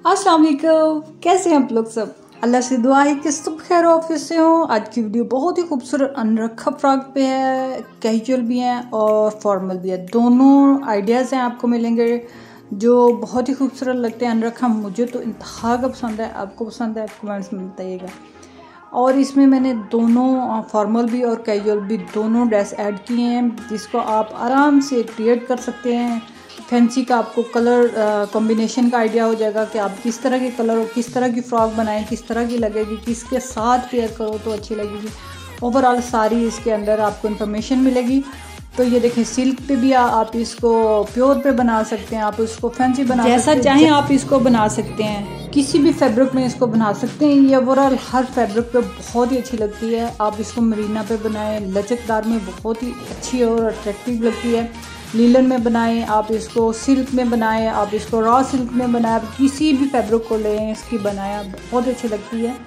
अस्सलाम वालेकुम, कैसे हैं आप लोग सब। अल्लाह से दुआ है कि सब खैर ऑफिस से हो। आज की वीडियो बहुत ही खूबसूरत अनरखा फ्रॉक पे है, कैजुअल भी हैं और फॉर्मल भी है। दोनों आइडियाज़ हैं आपको मिलेंगे जो बहुत ही खूबसूरत लगते हैं। अनरखा मुझे तो इंतहा का पसंद है, आपको पसंद है कमेंट्स में बताइएगा। और इसमें मैंने दोनों फॉर्मल भी और कैजुअल भी दोनों ड्रेस ऐड किए हैं, जिसको आप आराम से क्रिएट कर सकते हैं। फैंसी का आपको कलर कॉम्बिनेशन का आइडिया हो जाएगा कि आप किस तरह के कलर और किस तरह की फ़्रॉक बनाएं, किस तरह की लगेगी, किसके साथ पेयर करो तो अच्छी लगेगी। ओवरऑल सारी इसके अंदर आपको इन्फॉर्मेशन मिलेगी। तो ये देखें, सिल्क पे भी आप इसको प्योर पे बना सकते हैं, आप इसको फैंसी बना सकते हैं, जैसा चाहें आप इसको बना सकते हैं। किसी भी फैब्रिक में इसको बना सकते हैं। ये ओवरऑल हर फैब्रिक पे बहुत ही अच्छी लगती है। आप इसको मरीना पे बनाएं, लचकदार में बहुत ही अच्छी और अट्रैक्टिव लगती है। लीलन में बनाएं, आप इसको सिल्क में बनाएं, आप इसको रॉ सिल्क में बनाएं, आप किसी भी फैब्रिक को लें इसकी बनाया बहुत अच्छी लगती है।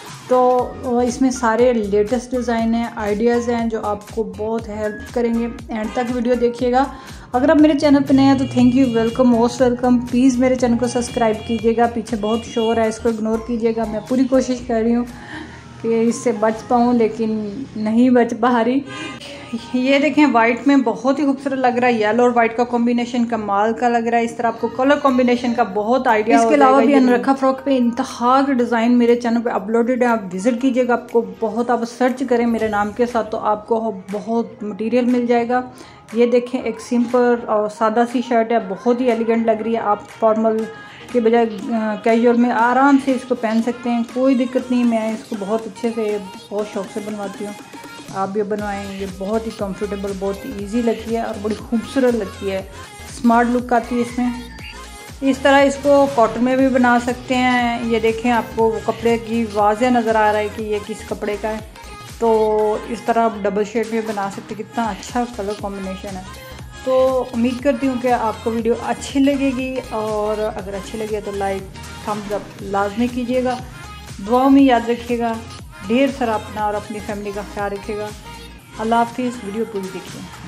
तो इसमें सारे लेटेस्ट डिज़ाइन हैं, आइडियाज़ हैं जो आपको बहुत हेल्प करेंगे। एंड तक वीडियो देखिएगा। अगर आप मेरे चैनल पर नए हैं तो thank you, welcome, most welcome. Please मेरे चैनल को सब्सक्राइब कीजिएगा। पीछे बहुत शोर है, इसको इग्नोर कीजिएगा। मैं पूरी कोशिश कर रही हूँ कि इससे बच पाऊँ, लेकिन नहीं बच पा रही। ये देखें, वाइट में बहुत ही खूबसूरत लग रहा है। येलो और वाइट का कॉम्बिनेशन कमाल का लग रहा है। इस तरह आपको कलर कॉम्बिनेशन का बहुत आइडिया। इसके अलावा भी अनरखा फ्रॉक पे इंतहा के डिज़ाइन मेरे चैनल पे अपलोडेड है, आप विजिट कीजिएगा। आपको बहुत, आप सर्च करें मेरे नाम के साथ तो आपको बहुत मटेरियल मिल जाएगा। ये देखें, एक सिंपल और सादा सी शर्ट है, बहुत ही एलिगेंट लग रही है। आप फॉर्मल के बजाय कैजुअल में आराम से इसको पहन सकते हैं, कोई दिक्कत नहीं। मैं इसको बहुत अच्छे से, बहुत शौक से बनवाती हूँ। आप भी बनवाएं। ये बहुत ही कंफर्टेबल, बहुत ही ईजी लगती है और बड़ी खूबसूरत लगती है। स्मार्ट लुक आती है इसमें। इस तरह इसको कॉटन में भी बना सकते हैं। ये देखें, आपको कपड़े की वाज़े नज़र आ रहा है कि ये किस कपड़े का है। तो इस तरह आप डबल शेड में बना सकते हैं। कितना अच्छा कलर कॉम्बिनेशन है। तो उम्मीद करती हूँ कि आपको वीडियो अच्छी लगेगी, और अगर अच्छी लगे तो लाइक, थम्स अप लाजमी कीजिएगा। दुआओं में याद रखिएगा। ढेर सारा अपना और अपनी फैमिली का ख्याल रखिएगा। अल्लाह हाफिज़। वीडियो पूरी देखिए।